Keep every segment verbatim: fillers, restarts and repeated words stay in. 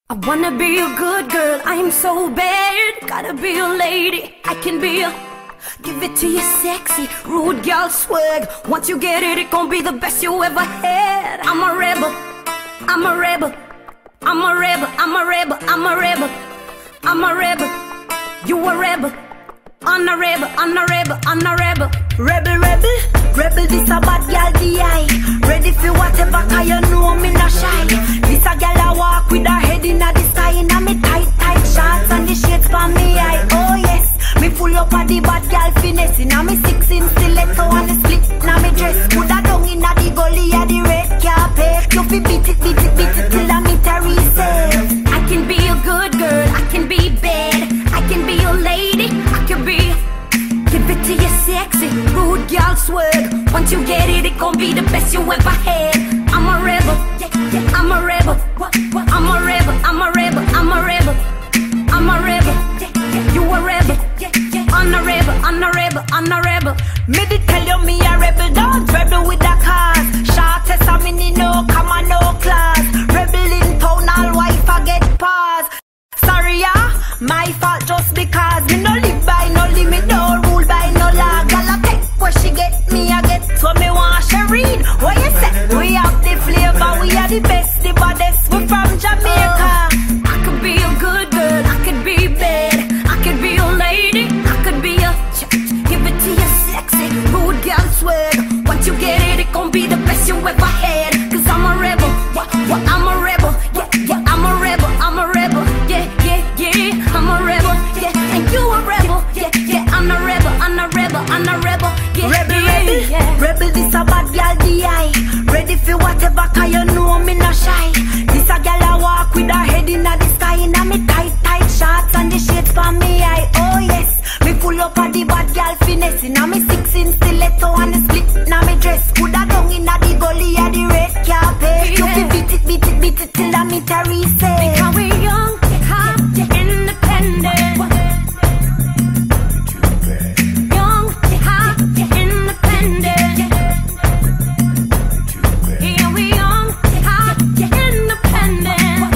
I wanna be a good girl, I am so bad. Gotta be a lady, I can be a. Give it to you sexy, rude girl swag. Once you get it, it gon' be the best you ever had. I'm a rebel, I'm a rebel, I'm a rebel, I'm a rebel, I'm a rebel, I'm a rebel. You a rebel, I'm a rebel, I'm a rebel, I'm a rebel. Rebel, rebel, rebel, this a bad girl D I. Ready for whatever, cause you know me not shy. This a girl I walk with her head in the sky. In a me tight, tight shorts and the shades for me eye. Oh yes, me full up of the bad girl finesse. In a me six inch stiletto and the split in a me dress. Put her down in a the gully of the red carpet. You fi beat it, beat it, beat it till I meet her reset. I can be a good girl, I can be bad, I can be a lady, I can be. Give it to you sexy, rude girl swag. Once you get it, it gon' be the best you ever had. I'm a rebel, yeah, yeah, I'm a rebel. What, what? I'm a rebel, I'm a rebel, I'm a rebel, I'm a rebel. Yeah, yeah, you a rebel, yeah, yeah. I'm a rebel, I'm a rebel, I'm a rebel. Me did tell you me a rebel, don't rebel with the cars. Shortest a mini no, come on no class. Rebel in town, all wife I get pass. Sorry yeah, my fault just because me no live by no limit, no rule by no law. Girl I take what she get, me I get so me want she read. What you say? We have the flavor, we are the best, the baddest. We from Jamaica. uh, I could be a good girl, I could be bad, I could be a lady, I could be a. Give it to you sexy, rude girl swag. Once you get it, it gon' be the best you ever had. Cause I'm a rebel, what, what, I'm a rebel, yeah, yeah, I'm a rebel, I'm a rebel, yeah, yeah, yeah, I'm a rebel, yeah, and you a rebel, yeah, yeah, I'm a rebel, I'm a rebel, I'm a rebel, yeah, rebel, yeah, rebel, yeah. Rebel, this a bad girl D I. Ready for whatever, cause you know me not shy. This a girl I walk with her head in the sky. In a me tight, tight shorts and the shades for me eye. Oh yes, me full up of the bad girl finesse. In a me six inch stiletto and the split in a me dress. Put her down in a the gully of the red carpet. You fi beat it, beat it, beat it till I meet her reset. Because we young, hot, independent. Young, hot, independent. Yeah, we young, hot, independent.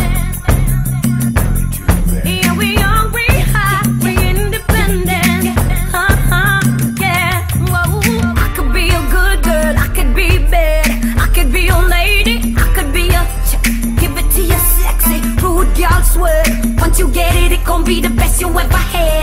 Yeah, we young, we hot, we independent. Uh-huh, yeah, whoa. I could be a good girl, I could be bad, I could be a lady, I could be a. Give it to you sexy, rude girl swag. Once you get it, it gon' be the best you ever had.